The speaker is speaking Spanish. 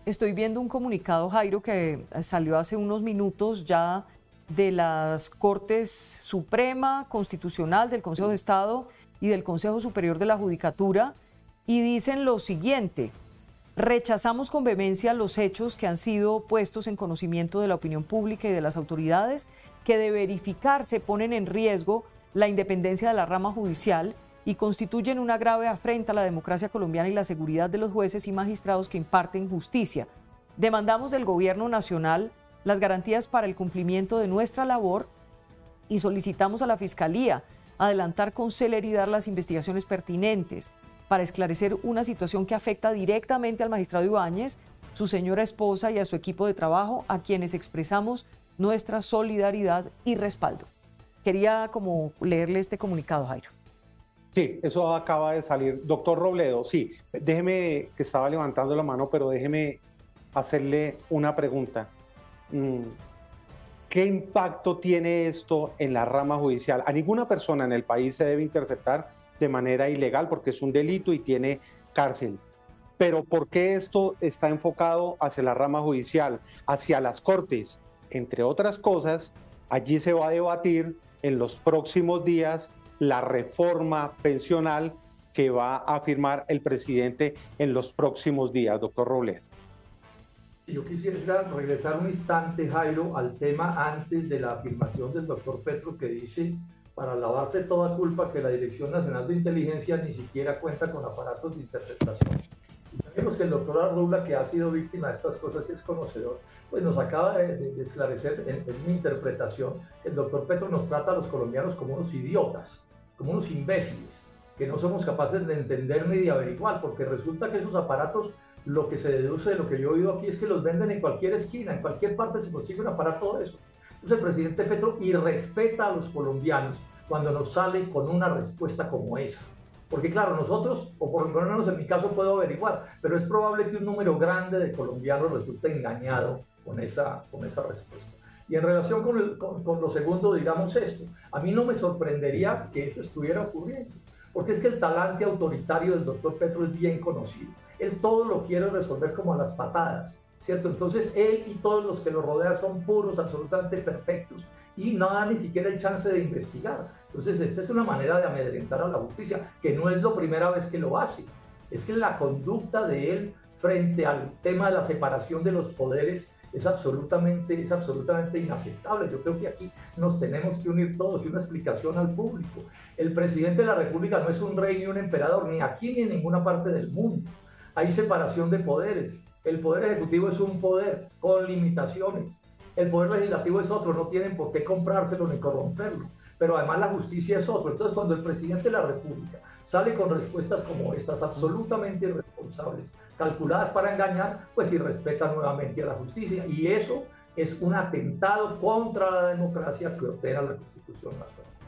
Estoy viendo un comunicado, Jairo, que salió hace unos minutos ya de las Cortes Suprema, Constitucional, del Consejo de Estado y del Consejo Superior de la Judicatura, y dicen lo siguiente: rechazamos con vehemencia los hechos que han sido puestos en conocimiento de la opinión pública y de las autoridades, que de verificarse ponen en riesgo la independencia de la rama judicial y constituyen una grave afrenta a la democracia colombiana y la seguridad de los jueces y magistrados que imparten justicia. Demandamos del Gobierno Nacional las garantías para el cumplimiento de nuestra labor y solicitamos a la Fiscalía adelantar con celeridad las investigaciones pertinentes para esclarecer una situación que afecta directamente al magistrado Ibáñez, su señora esposa y a su equipo de trabajo, a quienes expresamos nuestra solidaridad y respaldo. Quería como leerle este comunicado, Jairo. Sí, eso acaba de salir. Doctor Robledo, sí, déjeme, que estaba levantando la mano, pero déjeme hacerle una pregunta. ¿Qué impacto tiene esto en la rama judicial? A ninguna persona en el país se debe interceptar de manera ilegal porque es un delito y tiene cárcel. Pero ¿por qué esto está enfocado hacia la rama judicial, hacia las cortes? Entre otras cosas, allí se va a debatir en los próximos días la reforma pensional que va a firmar el presidente en los próximos días, doctor Robledo. Yo quisiera regresar un instante, Jairo, al tema antes de la afirmación del doctor Petro, que dice, para lavarse toda culpa, que la Dirección Nacional de Inteligencia ni siquiera cuenta con aparatos de interceptación. Y sabemos que el doctor Arrula, que ha sido víctima de estas cosas y es conocedor, pues nos acaba de esclarecer en mi interpretación que el doctor Petro nos trata a los colombianos como unos idiotas, como unos imbéciles, que no somos capaces de entender ni de averiguar, porque resulta que esos aparatos, lo que se deduce de lo que yo he oído aquí es que los venden en cualquier esquina, en cualquier parte se consigue un aparato de eso. Entonces el presidente Petro irrespeta a los colombianos cuando nos sale con una respuesta como esa. Porque claro, nosotros, o por lo menos en mi caso puedo averiguar, pero es probable que un número grande de colombianos resulte engañado con esa respuesta. Y en relación con lo segundo, digamos esto, a mí no me sorprendería que eso estuviera ocurriendo, porque es que el talante autoritario del doctor Petro es bien conocido. Él todo lo quiere resolver como a las patadas, ¿cierto? Entonces él y todos los que lo rodean son puros, absolutamente perfectos, y no da ni siquiera el chance de investigar. Entonces esta es una manera de amedrentar a la justicia, que no es la primera vez que lo hace. Es que la conducta de él frente al tema de la separación de los poderes es absolutamente inaceptable. Yo creo que aquí nos tenemos que unir todos y una explicación al público. El presidente de la República no es un rey ni un emperador, ni aquí ni en ninguna parte del mundo. Hay separación de poderes. El poder ejecutivo es un poder con limitaciones. El poder legislativo es otro, no tienen por qué comprárselo ni corromperlo. Pero además la justicia es otro. Entonces cuando el presidente de la República sale con respuestas como estas, absolutamente irresponsables, calculadas para engañar, pues irrespeta nuevamente a la justicia. Y eso es un atentado contra la democracia que ordena la Constitución nacional.